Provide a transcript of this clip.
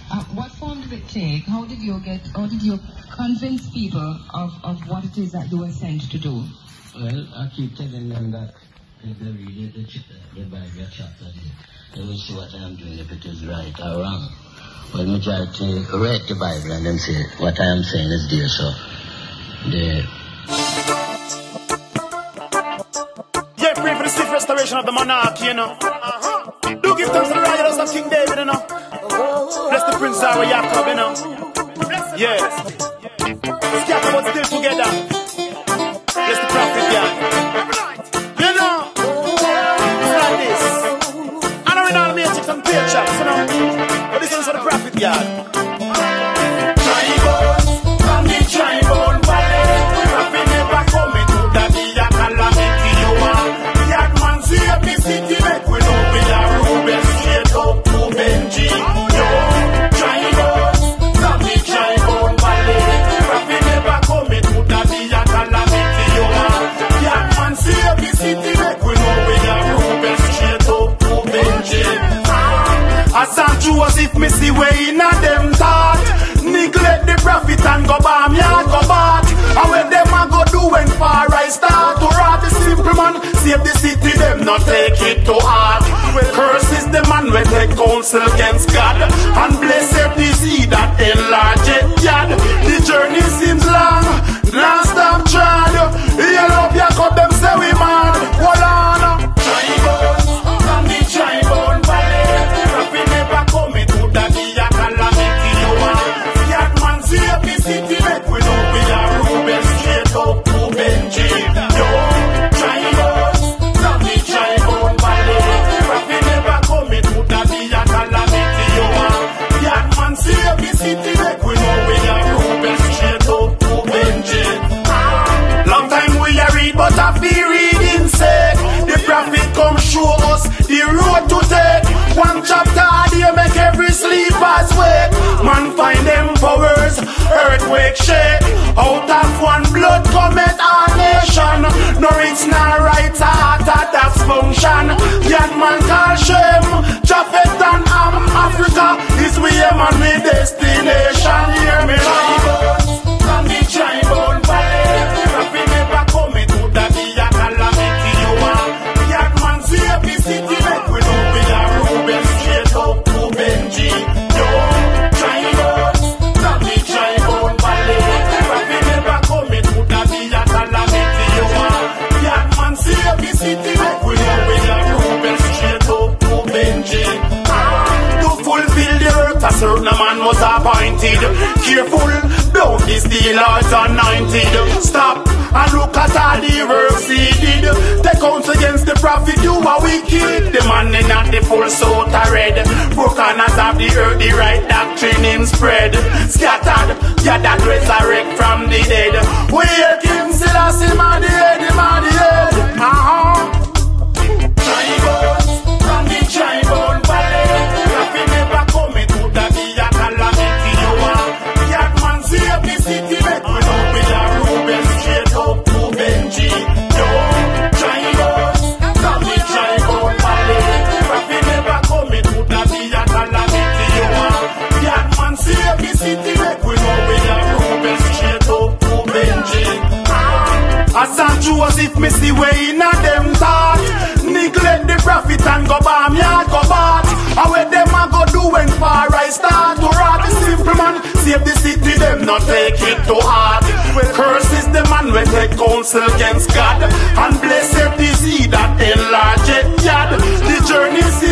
What form did it take? How did you convince people of what it is that you were sent to do? Well, I keep telling them that if they read the Bible chapter, they will see what I am doing, if it is right or wrong. Well, majority read the Bible and then say what I am saying is there, so Yeah, pray for the safe restoration of the monarchy, you know. Do give thanks to the royals of King David, you know. Bless the Prince Zara Jacob, you know. Yes. Scatter but still together. Bless the prophet, yeah. You know, it's like this. I know in all the matrix and peer chops, you know. But this is for the prophet, yeah. Tribal, from the tribal valley. Prophet never coming to the be a calamity, you are. Yard man save the city, make we know we are Ruben straight up to Benji. Yo, tribal, from the tribal valley. Prophet never coming to the be a calamity, you are. Yard man save the city, make we know we are Ruben straight up to Benji. As I'm true as if me see way in a them thought. Neglect the prophet and go bam yard go back. And when them a go do when far I start to rob the simple man, save the city, them not take it to heart. Curse is the man we take counsel against God, and blessed is he that enlarge it yard. The journey seems long, non-stop trod. You love your cup, them say we mad. Hold on. Tribal, from the tribal valley. Prophet never coming to the be a calamity, you are. Yard man save the city, make we know we are Ruben straight up to Benji. Yo, tribal, from the tribal valley. Prophet never coming to the be a calamity, you are. Yard man save the city, make we know we are Ruben straight up to Benji. Long time we a read, but I feel reading sake. The prophet come show us the road to take. One chapter a day make every sleeper's wake. Man find them powers, earthquake shake. Out of one blood cometh our nation. No it's not right, heart attacks function. Young man call shame. Japhet and Africa is we aim and we destination. Hear me right? From the tribal valley. Prophet never coming to the be a calamity, you are. Young man save the city, make we know we are Ruben straight up to Benji. Yo, tribal, from the tribal valley. Prophet never coming to the be a calamity, you are. Young man save the city, make we know we are Ruben straight up to Benji. To fulfill the earth, a certain man was appointed. Careful, don't be still or anointed. Stop and look at all the works he did. Take counts against the prophet, you are wicked. The man in at the full suit are red. Broken as of the earth, the right doctrine him spread. Scattered, gathered, resurrect from the dead. We hear King Selassie, man the head, man the head. Tribal, from the tribal valley. Prophet never coming to the be a calamity, you are. Yard man save the city, make we know we are Ruben straight up to Benji. Yo, tribal, from the tribal valley. Prophet never coming to the be a calamity, you are. Yard man save the city, make we know we are Ruben straight up to Benji. As I'm true as if me see way in a them thought. Neglect the prophet and go bam yard go back. And when them a go do when far I start to rob the simple man, save the city, them not take it to heart. Curse is the man we take counsel against God, and blessed is he that enlarge it yard. The journey seems